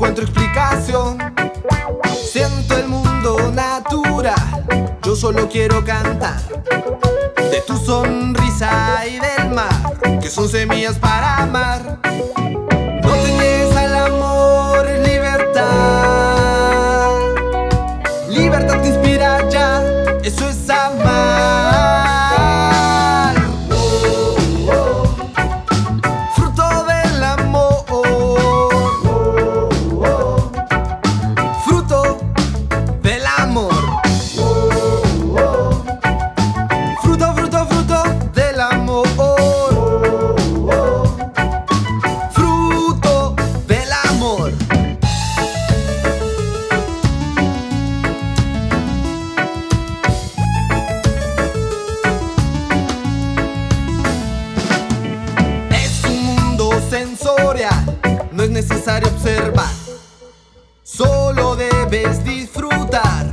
encuentro explicación. Siento el mundo natural, yo solo quiero cantar de tu sonrisa y del mar, que son semillas para amar. No te niegues al amor, es libertad. Libertad te inspira ya, eso es amar. Fruto del amor, fruto del amor. Fruto, fruto, fruto del amor. Fruto del amor. Es un mundo sensorial, no es necesario observar, solo debes disfrutar.